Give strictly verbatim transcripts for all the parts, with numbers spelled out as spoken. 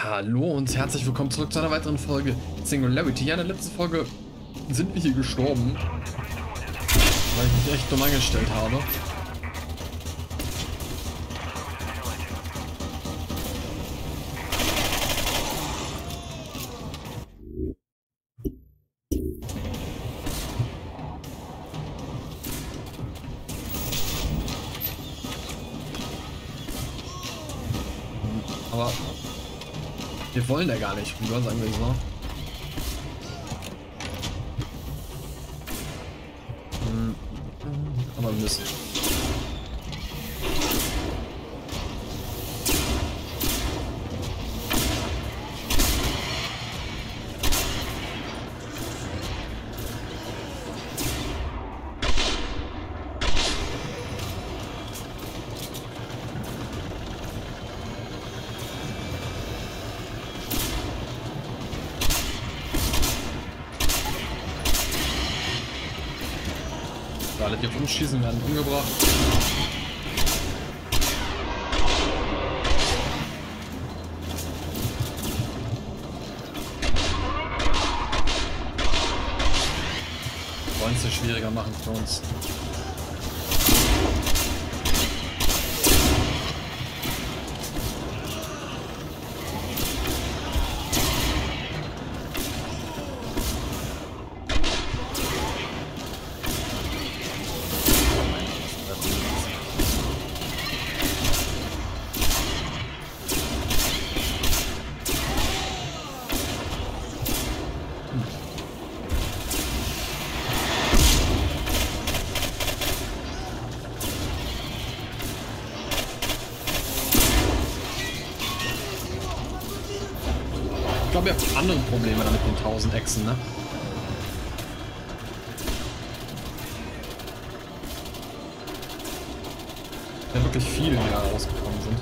Hallo und herzlich willkommen zurück zu einer weiteren Folge Singularity. Ja, in der letzten Folge sind wir hier gestorben, weil ich mich echt dumm angestellt habe. Aber wir wollen da gar nicht rüber, sagen wir so. Hm, aber wir müssen. Alle, die auf uns schießen, werden umgebracht. Wollen es hier schwieriger machen für uns. Ich glaube, ihr habt andere Probleme damit den tausend Echsen, ne? Ja, wirklich viele, die da rausgekommen sind.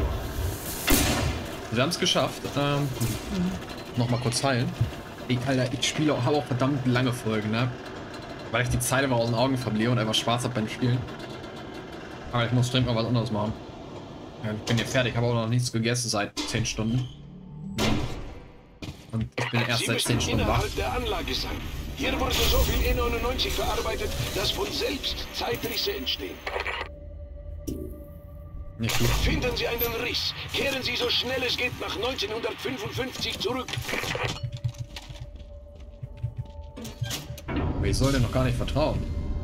Wir haben es geschafft. Ähm, Nochmal kurz heilen. Ich, Alter, ich spiele, habe auch verdammt lange Folgen, ne? Weil ich die Zeit immer aus den Augen verliere und einfach Spaß habe beim Spielen. Aber ich muss dringend mal was anderes machen. Ja, ich bin hier fertig, habe auch noch nichts gegessen seit zehn Stunden. Und ich bin erst Sie seit zehn Stunden wach. Der Anlage sein. Hier wurde so viel E neunundneunzig verarbeitet, dass von selbst Zeitrisse entstehen. Nicht gut. Finden Sie einen Riss. Kehren Sie so schnell es geht nach neunzehnhundertfünfundfünfzig zurück. Aber ich soll dir noch gar nicht vertrauen.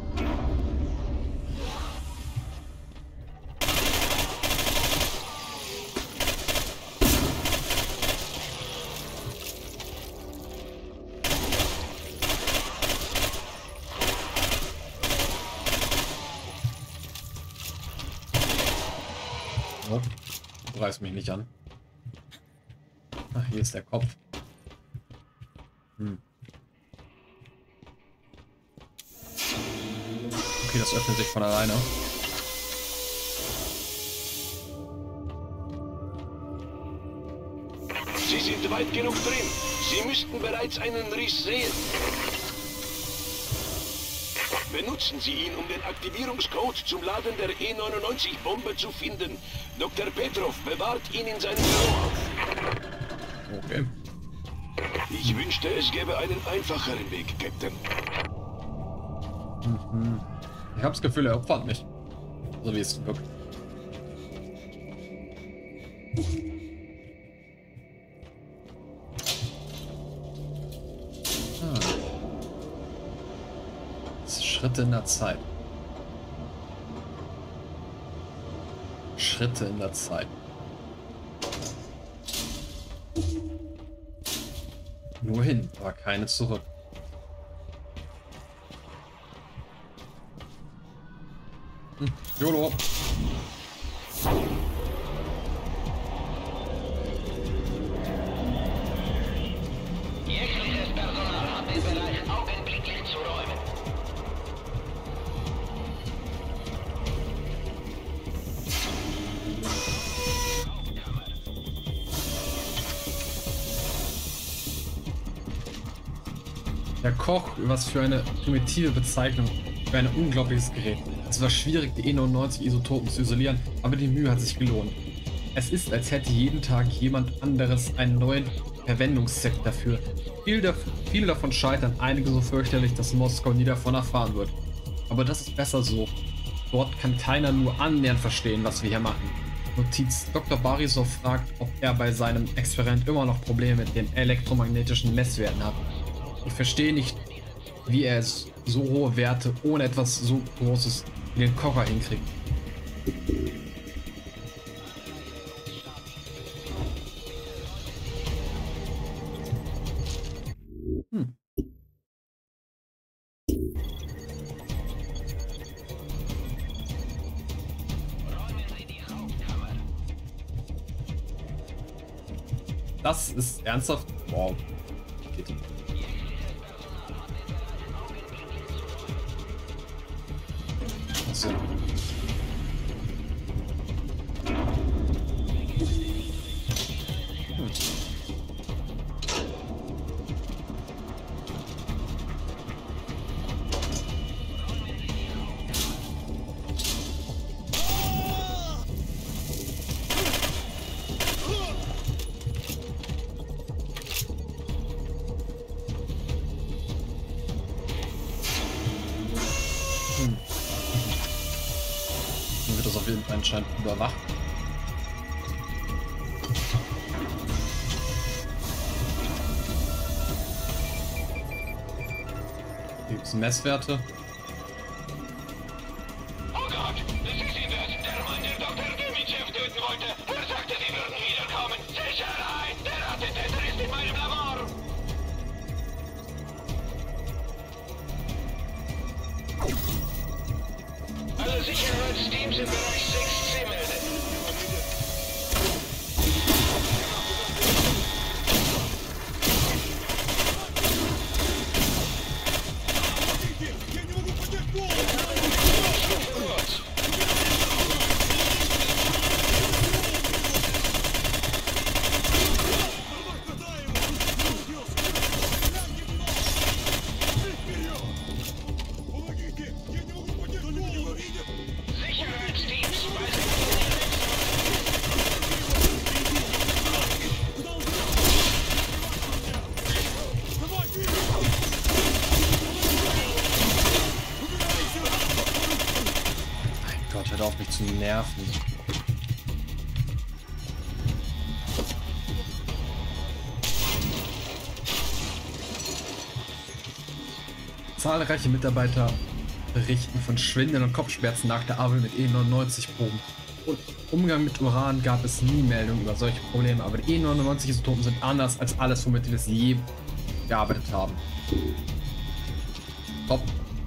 Oh, du reißt mich nicht an. Ach, hier ist der Kopf. Hm. Okay, das öffnet sich von alleine. Sie sind weit genug drin. Sie müssten bereits einen Riss sehen. Benutzen Sie ihn, um den Aktivierungscode zum Laden der E neunundneunzig Bombe zu finden. Doktor Petrov bewahrt ihn in seinem Büro auf. Okay. Ich wünschte, es gäbe einen einfacheren Weg, Captain. Mhm. Ich habe das Gefühl, er opfert mich. So wie es wirkt. Schritte in der Zeit. Schritte in der Zeit. Nur hin, aber keine zurück. Hm, YOLO. Jegliches Personal hat den Bereich augenblicklich zu räumen. Der Koch, was für eine primitive Bezeichnung, für ein unglaubliches Gerät. Es war schwierig, die E neunundneunzig Isotopen zu isolieren, aber die Mühe hat sich gelohnt. Es ist, als hätte jeden Tag jemand anderes einen neuen Verwendungszweck dafür. Viel dav viele davon scheitern, einige so fürchterlich, dass Moskau nie davon erfahren wird. Aber das ist besser so. Dort kann keiner nur annähernd verstehen, was wir hier machen. Notiz: Doktor Barisov fragt, ob er bei seinem Experiment immer noch Probleme mit den elektromagnetischen Messwerten hat. Ich verstehe nicht, wie er es so hohe Werte ohne etwas so Großes wie den Kocher hinkriegt. Hm. Das ist ernsthaft? Wow. Geht. So. Hm. Dann wird das auf jeden Fall anscheinend überwacht. Hier gibt es Messwerte. Oh Gott, Sie sind es, der Mann, der Doktor Demitschew töten wollte. Er sagte, Sie würden wiederkommen. Sicherheit, der Attentäter ist in meinem Labor. Alle Sicherheitsteams im Bereich sechs C melden. Gott, hört auf mich zu nerven. Zahlreiche Mitarbeiter berichten von Schwindeln und Kopfschmerzen nach der Arbeit mit E neunundneunzig-Proben. Und im Umgang mit Uran gab es nie Meldungen über solche Probleme, aber die E neunundneunzig-Isotopen sind anders als alles, womit wir es je gearbeitet haben. Top.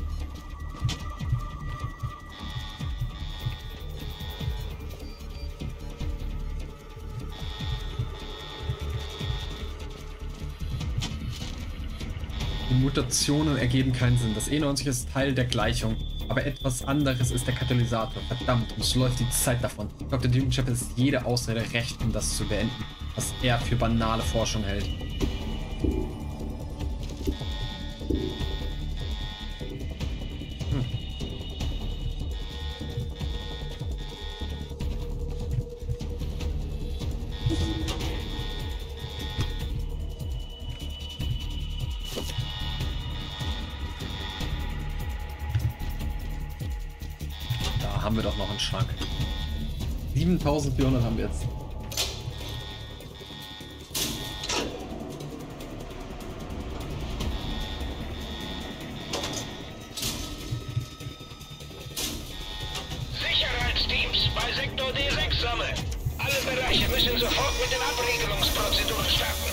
Die Mutationen ergeben keinen Sinn. Das E neunzig ist Teil der Gleichung, aber etwas anderes ist der Katalysator. Verdammt, uns läuft die Zeit davon. Doktor Demitschew ist jede Ausrede recht, um das zu beenden, was er für banale Forschung hält. Hm. Da haben wir doch noch einen Schrank. siebentausendvierhundert haben wir jetzt. Sicherheitsteams bei Sektor D sechs sammeln. Alle Bereiche müssen sofort mit den Abriegelungsprozeduren starten.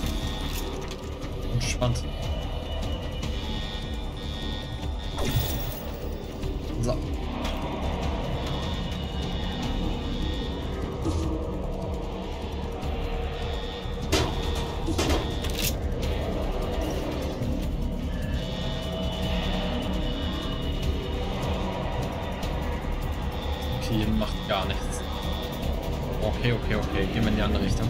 Entspannt. hier macht gar nichts. Okay, okay, okay. Gehen wir in die andere Richtung.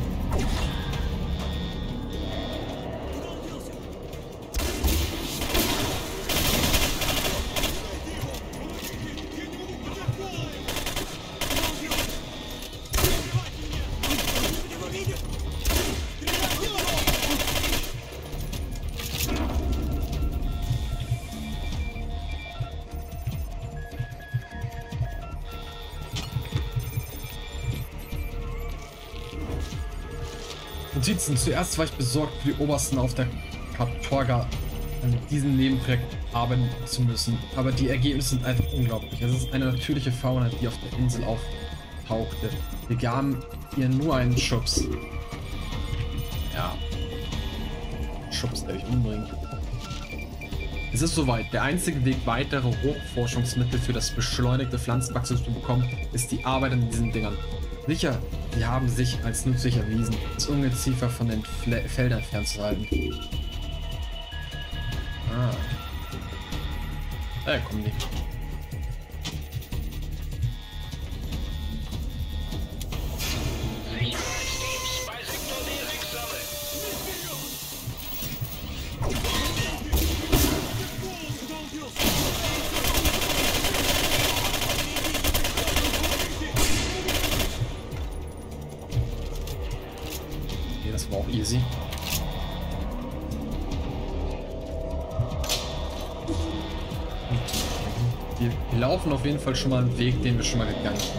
Notizen. Zuerst war ich besorgt, für die Obersten auf der Katorga an diesem Nebenprojekt arbeiten zu müssen. Aber die Ergebnisse sind einfach unglaublich. Es ist eine natürliche Fauna, die auf der Insel auftauchte. Wir gaben ihr nur einen Schubs. Ja. Schubs, der mich umbringt. Es ist soweit. Der einzige Weg, weitere Hochforschungsmittel für das beschleunigte Pflanzenwachstum zu bekommen, ist die Arbeit an diesen Dingern. Sicher, sie haben sich als nützlich erwiesen, das Ungeziefer von den Fle Feldern fernzuhalten. Ah. Da kommen die. Sicherheitsteams bei Sektor D sechs sammeln. Okay, das war auch easy. Wir laufen auf jeden Fall schon mal einen Weg, den wir schon mal gegangen sind.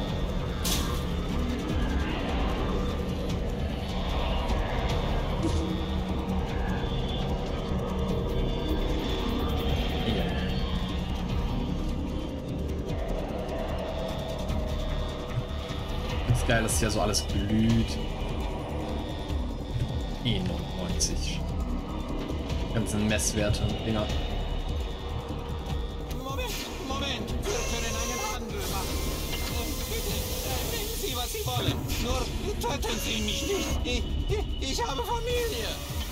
Ganz geil, dass hier so alles blüht. einundneunzig. Ganzen Messwerte und Dinger. Moment, Moment, wir können einen Handel machen. Äh, bitte, äh, nehmen Sie, was Sie wollen. Nur töten Sie mich nicht. Ich, ich, ich habe Familie.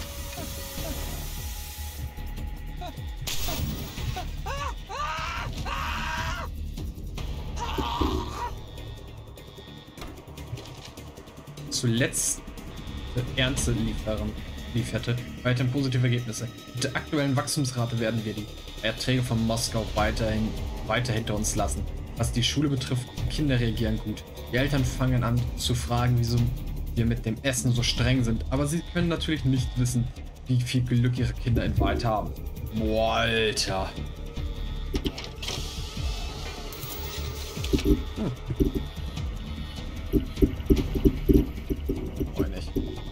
Zuletzt Ernte liefern, lieferte weiterhin positive Ergebnisse. Mit der aktuellen Wachstumsrate werden wir die Erträge von Moskau weiterhin weiter hinter uns lassen. Was die Schule betrifft, Kinder reagieren gut. Die Eltern fangen an zu fragen, wieso wir mit dem Essen so streng sind, aber sie können natürlich nicht wissen, wie viel Glück ihre Kinder in Wahrheit haben. Boah, Alter. Hm. Moin nicht.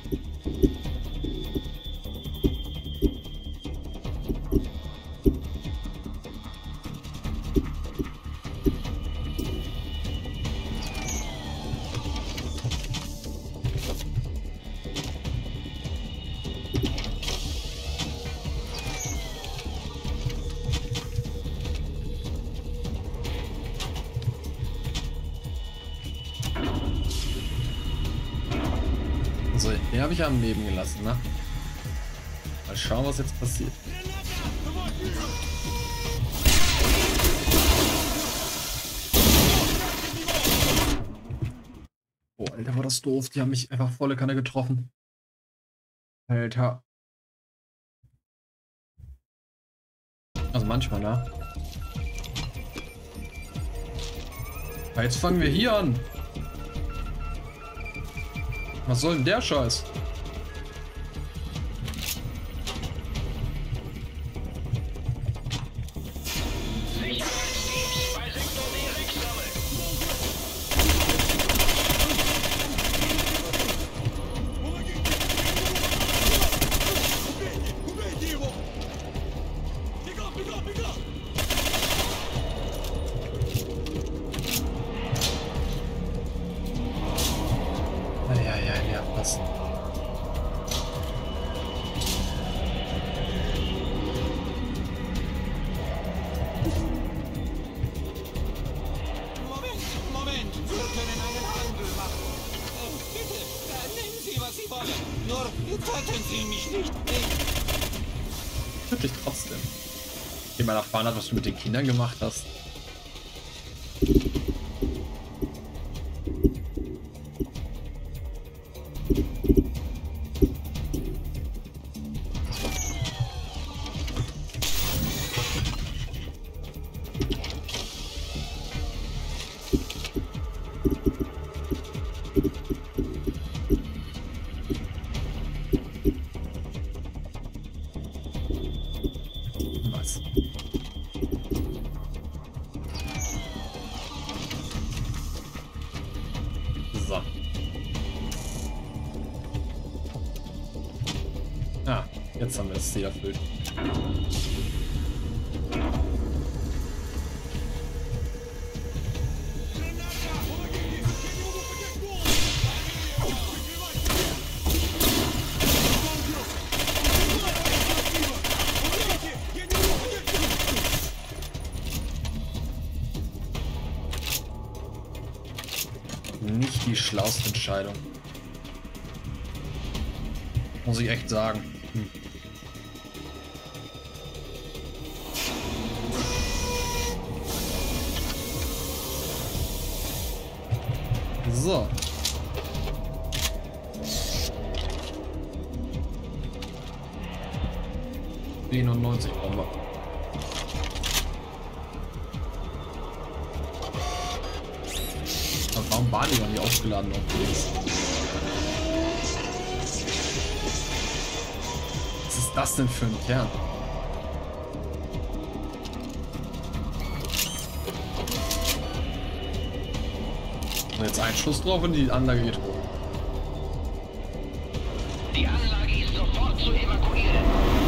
So, den habe ich am Leben gelassen, ne? Mal schauen, was jetzt passiert. Oh, Alter, war das doof. Die haben mich einfach volle Kanne getroffen. Alter. Also manchmal, ne? Aber jetzt fangen wir hier an. Was soll denn der Scheiß? Sicherheitsteams bei Sektor D sechs sammeln. Ja, ja, ja, passen. Moment, Moment, wir können einen Handel machen. Äh, bitte, äh, nehmen Sie, was Sie wollen. Nur töten Sie mich nicht. Ich, Wirklich trotzdem. Jemand erfahren hat, was du mit den Kindern gemacht hast. Jetzt haben wir das Ziel erfüllt. Nicht die schlauste Entscheidung. Muss ich echt sagen. Hm. So. einundneunzig Bomber. Aber warum waren die noch nicht aufgeladen unterwegs? Was ist das denn für ein Kern? Und jetzt ein Schuss drauf und die Anlage geht hoch. Die Anlage ist sofort zu evakuieren.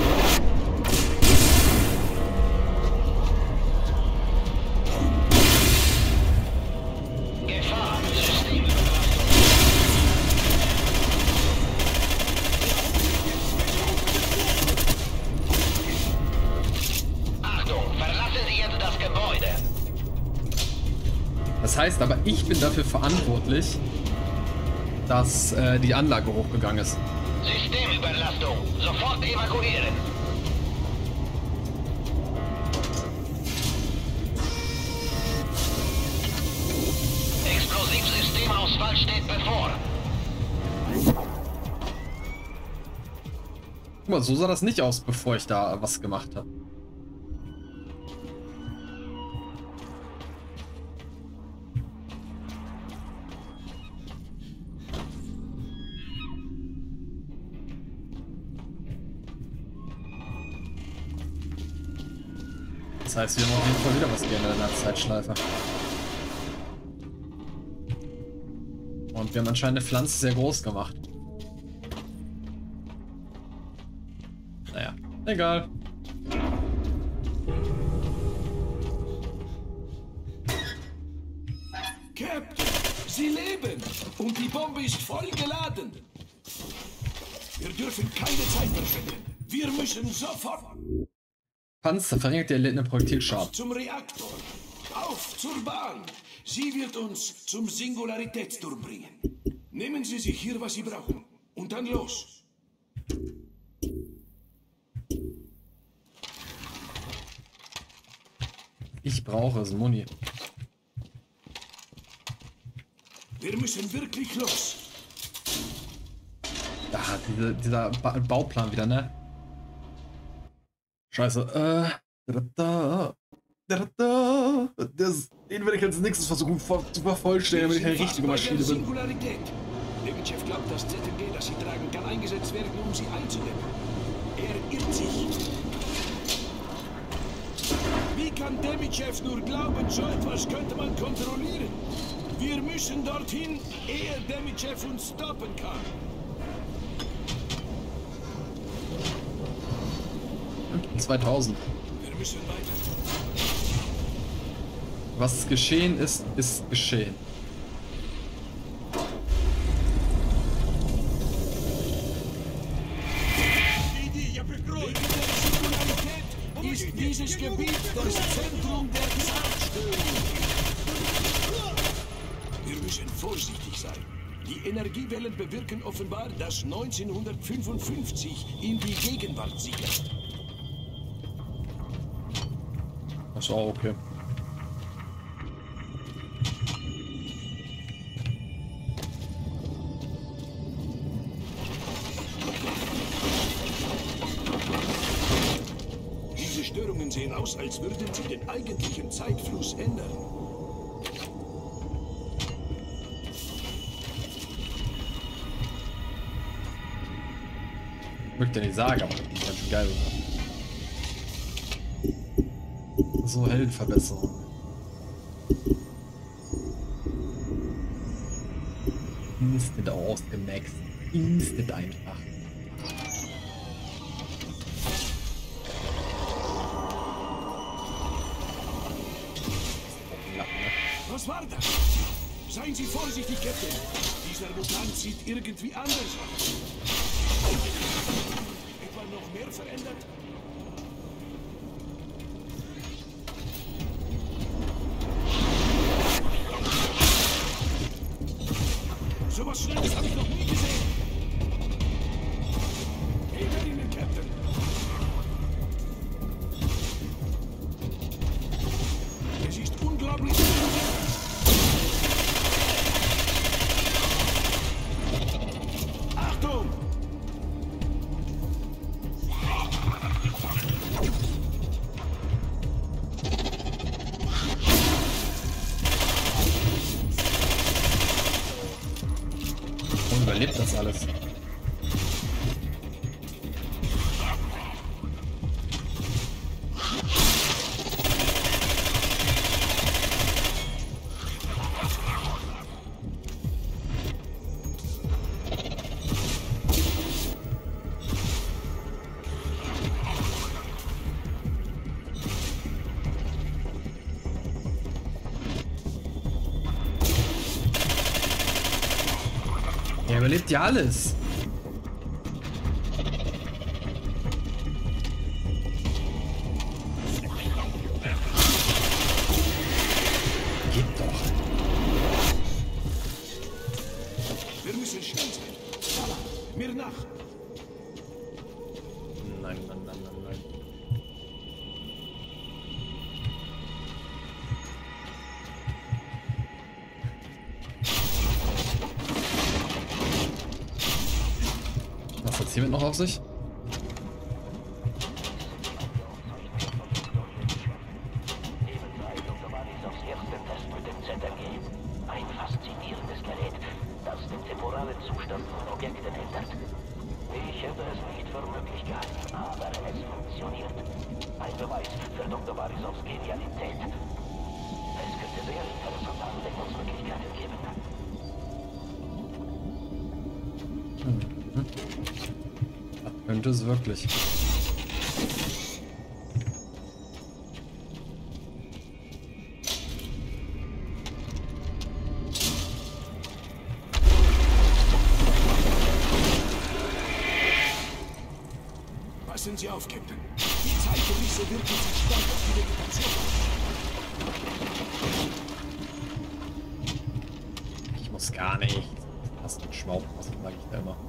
Gefahr, Systemüberlastung. Achtung, verlassen Sie jetzt das Gebäude. Das heißt aber, ich bin dafür verantwortlich, dass äh, die Anlage hochgegangen ist. Systemüberlastung. Sofort evakuieren. Explosivsystemausfall steht bevor. Guck mal, so sah das nicht aus, bevor ich da was gemacht habe. Das heißt, wir haben auf jeden Fall wieder was geändert in der Zeitschleife. Und wir haben anscheinend eine Pflanze sehr groß gemacht. Naja, egal. Captain, Sie leben und die Bombe ist voll geladen. Wir dürfen keine Zeit verschwenden. Wir müssen sofort Panzer verringert der erlittene Projektilschaden. zum Reaktor. Auf zur Bahn. Sie wird uns zum Singularitätsturm bringen. Nehmen Sie sich hier, was Sie brauchen. Und dann los. Ich brauche es, Muni. Wir müssen wirklich los. Da, diese, dieser ba Bauplan wieder, ne? Scheiße, äh. Da, da, da, da, das, den werde ich als nächstes versuchen zu vervollständigen, damit ich eine richtige Maschine bin. Singularität. Demitschew glaubt, das Z M G, das Sie tragen, kann eingesetzt werden, um Sie einzudämmen. Er irrt sich. Wie kann Demitschew nur glauben, so etwas könnte man kontrollieren? Wir müssen dorthin, ehe Demitschew uns stoppen kann. zweitausend. Wir müssen weiter. Was geschehen ist, ist geschehen. Ist dieses Gebiet das Zentrum der Zeitstörung? Wir müssen vorsichtig sein. Die Energiewellen bewirken offenbar, dass neunzehnhundertfünfundfünfzig in die Gegenwart sickert. Das ist auch okay. Diese Störungen sehen aus, als würden sie den eigentlichen Zeitfluss ändern. Möchte nicht sagen, aber das ist ganz schön geil. So Heldenverbesserung. Instant ausgemaxt. Instant einfach. Was war das? Seien Sie vorsichtig, Captain. Dieser Mutant sieht irgendwie anders aus. Etwa noch mehr verändert? So was Schnelles habe ich noch nie gesehen. Hinter Ihnen, Captain. Es ist unglaublich. Achtung! Und überlebt das alles. Er überlebt ja alles. Geht doch. Wir müssen schnell sein. Sala, mir nach. Nein, nein, nein, nein, nein. Was hat's hiermit noch auf sich? aufs erste Test mit dem Z R G. Ein faszinierendes Gerät, das den temporalen Zustand von Objekten ändert. Ich hätte es nicht für möglich gehalten, aber es funktioniert. Ein Beweis für Doktor Barisovs Genialität. Es könnte sehr interessante Anwendungsmöglichkeiten geben. Mhm. Das könnte es wirklich. Passen Sie auf, Captain. Die Zeitgerisse wirken sich stark auf die Vegetation. Ich muss gar nicht. Hast du Schwaub, was sag ich da immer.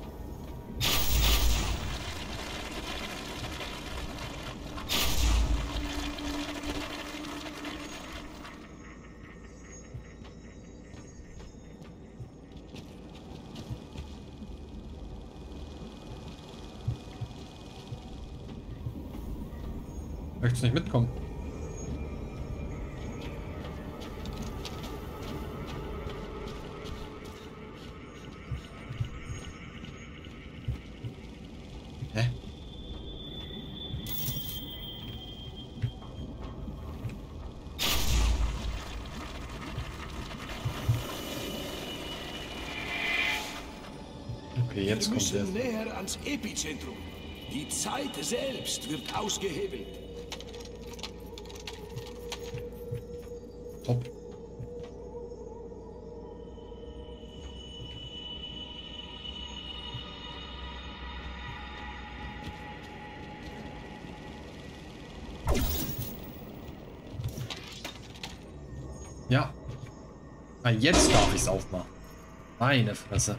Möchtest du nicht mitkommen? Hä? Okay, jetzt Wir kommt der. müssen näher ans Epizentrum. Die Zeit selbst wird ausgehebelt. Top. Ja. Ah, jetzt darf ich es aufmachen. Meine Fresse.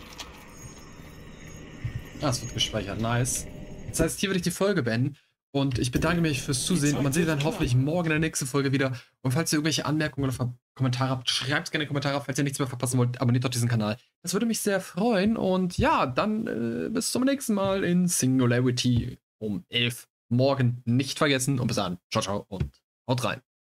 Ah, es wird gespeichert. Nice. Das heißt, hier würde ich die Folge beenden. Und ich bedanke mich fürs Zusehen und man sieht dann hoffentlich morgen in der nächsten Folge wieder. Und falls ihr irgendwelche Anmerkungen oder Kommentare habt, schreibt es gerne in die Kommentare. Falls ihr nichts mehr verpassen wollt, abonniert doch diesen Kanal. Das würde mich sehr freuen. Und ja, dann äh, bis zum nächsten Mal in Singularity um elf morgen. Nicht vergessen. Und bis dann. Ciao, ciao und haut rein.